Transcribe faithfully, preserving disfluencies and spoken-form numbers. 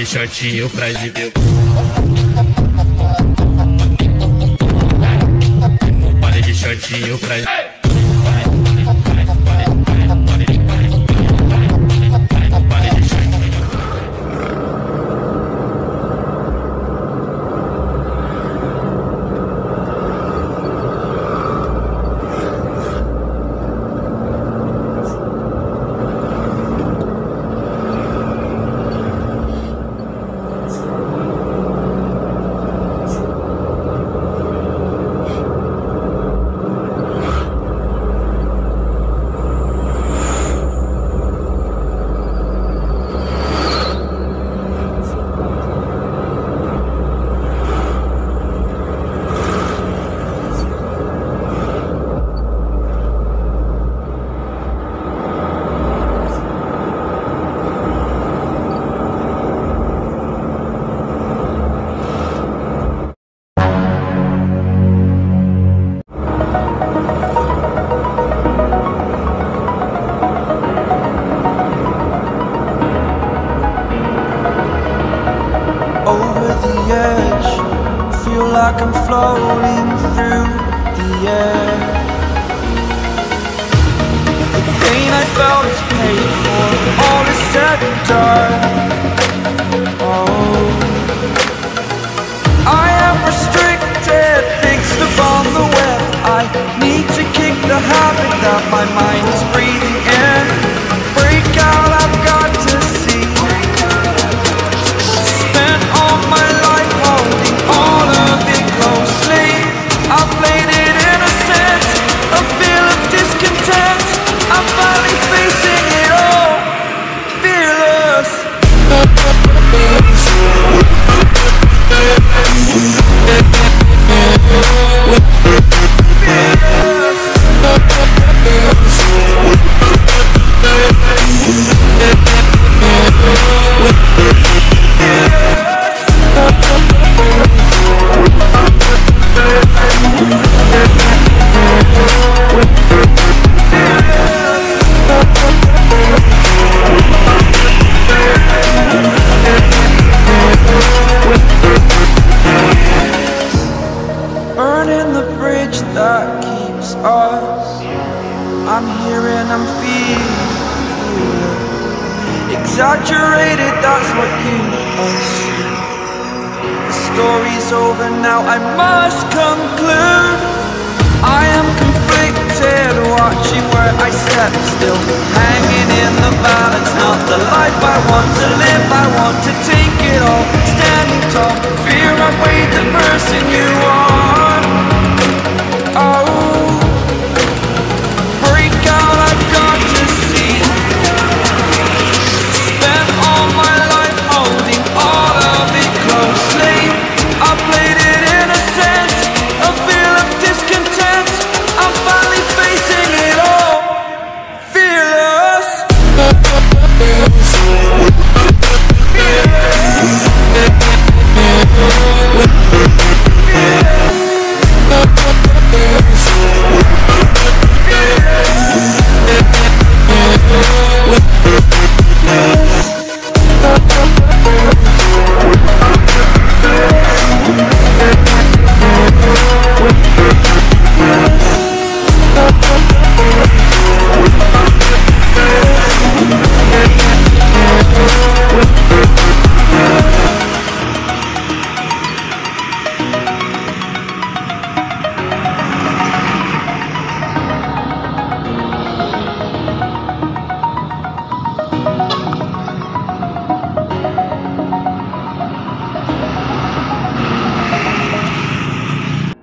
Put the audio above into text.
de shortinho pra exibir. Baile de shortinho pra exibir. Like I'm floating through the air. The pain I felt is paid for, all is said and done. Oh, I am restricted, fixed upon the web. I need to kick the habit that my mind is breathing in. Break out, I've got to see. Spent all my life holding all of it closely. I played it innocent, a feel of discontent. I'm finally facing it all, fearless. Burning the bridge that keeps us. I'm here and I'm feeling exaggerated, that's what you assume. The story's over now, I must conclude. I am conflicted, watching where I step still, hanging in the balance. Not the life I want to live, I want to take it all. Standing tall,